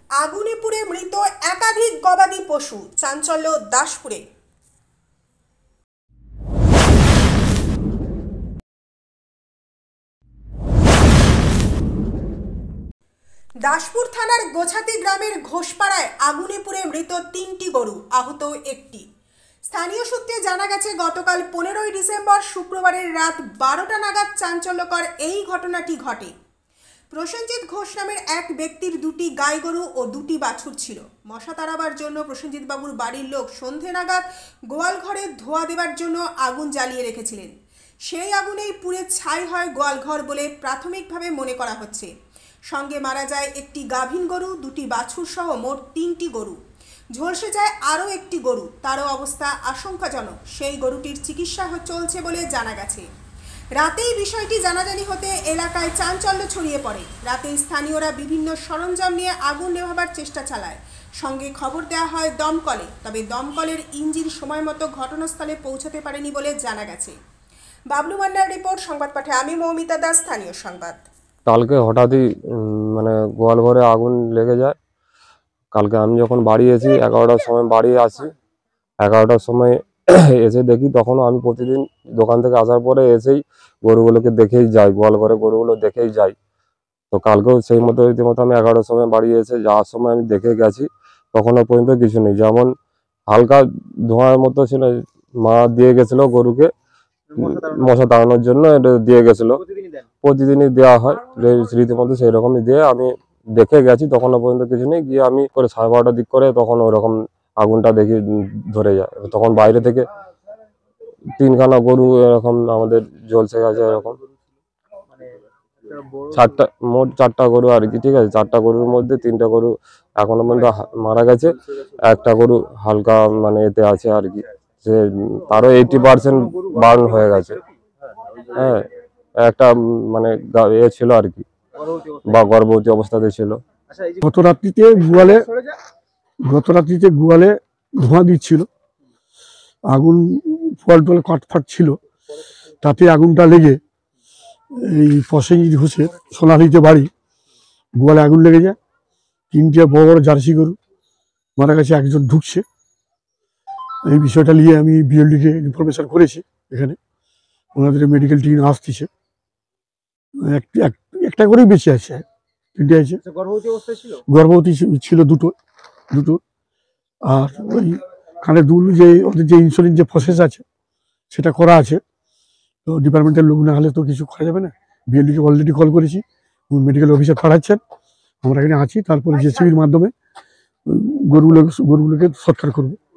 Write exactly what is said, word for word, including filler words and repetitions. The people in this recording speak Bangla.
আগুনে পুড়ে মৃত একাধিক গবাদি পশু, চাঞ্চল্য দাসপুরে। দাসপুর থানার গোছাতি গ্রামের ঘোষপাড়ায় আগুনে পুড়ে মৃত তিনটি গরু, আহত একটি। স্থানীয় সূত্রে জানা গেছে, গতকাল পনেরোই ডিসেম্বর শুক্রবারের রাত বারোটা নাগাদ চাঞ্চল্যকর এই ঘটনাটি ঘটে। প্রসেনজিৎ ঘোষ নামের এক ব্যক্তির দুটি গাই গরু ও দুটি বাছুর ছিল। মশা তাড়াবার জন্য প্রসেনজিৎ বাবুর বাড়ির লোক সন্ধে নাগাদ গোয়াল ঘরে ধোয়া দেবার জন্য আগুন জ্বালিয়ে রেখেছিলেন। সেই আগুনেই পুড়ে ছাই হয় গোয়ালঘর বলে প্রাথমিকভাবে মনে করা হচ্ছে। সঙ্গে মারা যায় একটি গাভীন গরু, দুটি বাছুর সহ মোট তিনটি গরু। ঝলসে যায় আরও একটি গরু, তারও অবস্থা আশঙ্কাজনক। সেই গরুটির চিকিৎসা চলছে বলে জানা গেছে। রাতেই বিষয়টি জানাজানি হতে এলাকায় চাঞ্চল্য ছড়িয়ে পড়ে। রাতে স্থানীয়রা বিভিন্ন সরঞ্জাম নিয়ে আগুন নেভাবার চেষ্টা চালায়। সঙ্গে খবর দেওয়া হয় দমকলে, তবে দমকলের ইঞ্জিন সময় মতো ঘটনাস্থলে পৌঁছাতে পারেনি বলে জানা গেছে। বাবলু মান্নার রিপোর্ট, সংবাদ পাঠে আমি মৌমিতা দাস, স্থানীয় সংবাদ। কালকে হঠাৎই মানে গোয়াল ঘরে আগুন লেগে যায়। কালকে আমি যখন বাড়ি এসেছি এগারোটার সময় বাড়ি আসি, এগারোটার সময় এসে দেখি, তখনও আমি প্রতিদিন দোকান থেকে আসার পরে এসেই গরুগুলোকে দেখেই যাই, গোয়াল ঘরে গরুগুলো দেখেই যাই। তো কালকেও সেই মতো রীতিমতো আমি এগারোটার সময় বাড়ি এসে যাওয়ার সময় আমি দেখে গেছি, তখনও পর্যন্ত কিছু নেই। যেমন হালকা ধোঁয়ার মতো ছিল, মা দিয়ে গেছিলো গরুকে মশা তাড়ানোর জন্য, এটা দিয়ে গেছিলো, প্রতিদিনই দেওয়া হয় রীতিমতো, সেই রকমই দিয়ে আমি দেখে গেছি, তখনও পর্যন্ত কিছু নেই। গিয়ে আমি করে সাড়ে বারোটার দিক করে তখন ওরকম আগুনটা দেখি ধরে যায়। তখন বাইরে থেকে তিনখানা গরু এরকম আমাদের জ্বলসে গেছে, এরকম চারটা, মোট চারটা গরু আর কি, ঠিক আছে। চারটা গরুর মধ্যে তিনটা গরু এখনো পর্যন্ত মারা গেছে, একটা গরু হালকা মানে এতে আছে আর কি, সে তারও এইটি পার্সেন্ট বার্ন হয়ে গেছে। হ্যাঁ, একটা মানে এ ছিল আর কি, বা গর্ভবতী অবস্থাতে ছিল। গত রাত্রিতে গোয়ালে গত রাত্রিতে গোয়ালে ধোঁয়া দিচ্ছিল, আগুন ফল টল কাটফাট ছিল, তাতে আগুনটা লেগে এই প্রসেনজিৎ ঘোষের সোনালিতে বাড়ি গোয়ালে আগুন লেগে যায়। তিনটে বড় বড় জার্সি গরু মারা গেছে, একজন ঢুকছে। এই বিষয়টা নিয়ে আমি বিএলডিকে ইনফরমেশন করেছি, এখানে ওনাদের মেডিকেল টিম আসতেছে। একটা করেই বেঁচে আছে, তিনটে আছে। গর্ভবতী অবস্থায় ছিল, গর্ভবতী ছিল দুটো দুটো আর ওই কানে দুল যে ওদের যে ইন্স্যুরেন্স যে প্রসেস আছে সেটা করা আছে। তো ডিপার্টমেন্টের লোক না হলে তো কিছু করা যাবে না। বিএলডিকে অলরেডি কল করেছি, মেডিকেল অফিসার পাঠাচ্ছেন, আমরা এখানে আছি। তারপরে জেসিবির মাধ্যমে গরুগুলো গরুগুলোকে সৎকার করবো।